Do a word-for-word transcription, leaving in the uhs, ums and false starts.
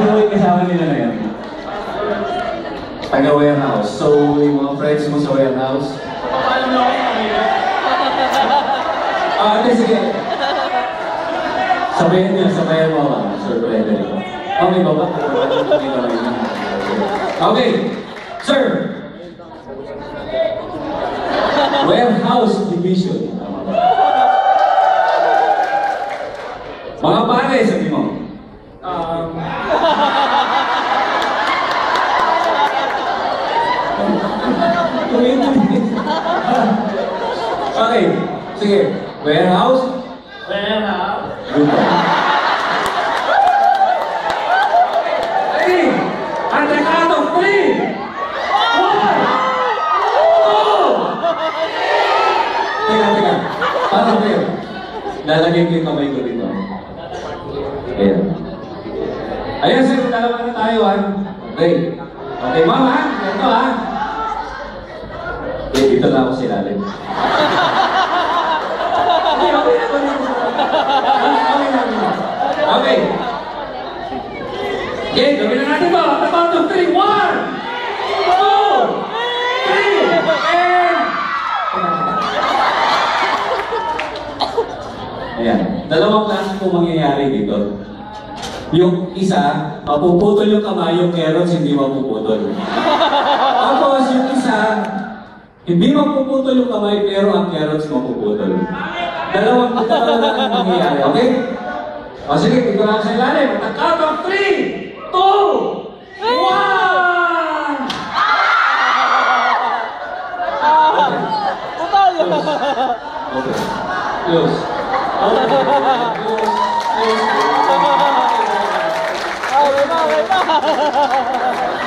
Sino mo yung kasama nila na yan? Taga-warehouse. So, yung mga friends mo sa warehouse? Ah, hindi, sige. Sabayan niya, sabayan mo ako. Sir Frederick. Okay ba ba? Okay. Sir! Warehouse division. Mga pare, sabi mo. Um... Okay, sige. Warehouse? Warehouse. Good one. Ready? At the count of three. One. Two. Teka, teka. Parang kayo. Lalagay ko yung kamay ko dito. Ayan. Ayan, sir. Dalawa na tayo, ha? Okay. Okay, ma'am, ha? Ito, ha? Okay, dito na ako silalim. Okay, okay na. Okay na. Okay. Okay, gawin na natin ba? At the count of three. One! Two! Three! And... Ayan. Dalawang klase po mangyayari dito. Yung isa, mapuputol yung kamay, yung carrots hindi mapuputol. Tapos yung isa, hindi mapuputol yung kamay, pero ang carrots mapuputol. Dalawang dalawang lang mangyayari, okay? O sige, ito lang sa ilalim. At the count of three, two, one! Putol! Okay. Close. Okay. Close. Close. Ah, may pa, may pa!